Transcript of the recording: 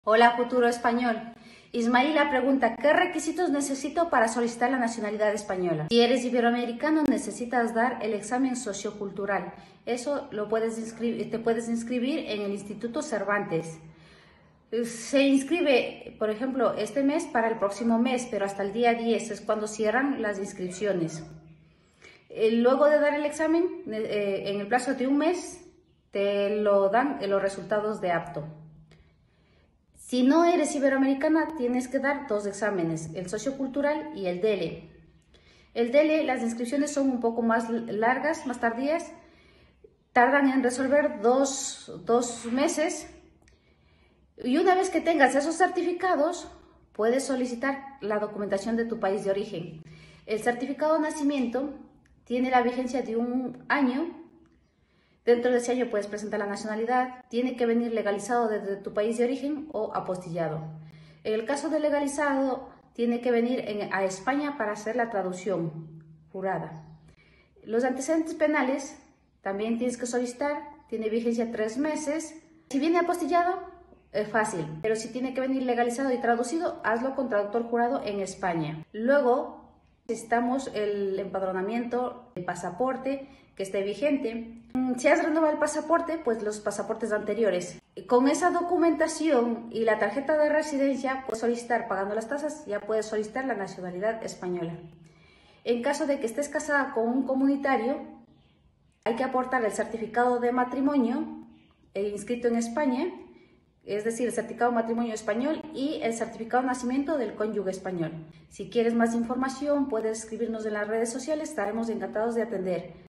Hola, futuro español. Ismaila pregunta, ¿qué requisitos necesito para solicitar la nacionalidad española? Si eres iberoamericano, necesitas dar el examen sociocultural. Eso te puedes inscribir en el Instituto Cervantes. Se inscribe, por ejemplo, este mes para el próximo mes, pero hasta el día 10 es cuando cierran las inscripciones. Luego de dar el examen, en el plazo de un mes, te lo dan los resultados de apto. Si no eres iberoamericana, tienes que dar dos exámenes, el sociocultural y el DELE. El DELE, las inscripciones son un poco más largas, más tardías, tardan en resolver dos meses. Y una vez que tengas esos certificados, puedes solicitar la documentación de tu país de origen. El certificado de nacimiento tiene la vigencia de un año. Dentro de ese año puedes presentar la nacionalidad, tiene que venir legalizado desde tu país de origen o apostillado. En el caso de legalizado, tiene que venir a España para hacer la traducción jurada. Los antecedentes penales también tienes que solicitar, tiene vigencia 3 meses. Si viene apostillado, es fácil, pero si tiene que venir legalizado y traducido, hazlo con traductor jurado en España. Luego, necesitamos el empadronamiento, el pasaporte que esté vigente. Si has renovado el pasaporte, pues los pasaportes anteriores. Con esa documentación y la tarjeta de residencia, puedes solicitar, pagando las tasas, ya puedes solicitar la nacionalidad española. En caso de que estés casada con un comunitario, hay que aportar el certificado de matrimonio inscrito en España, es decir, el certificado de matrimonio español y el certificado de nacimiento del cónyuge español. Si quieres más información, puedes escribirnos en las redes sociales, estaremos encantados de atender.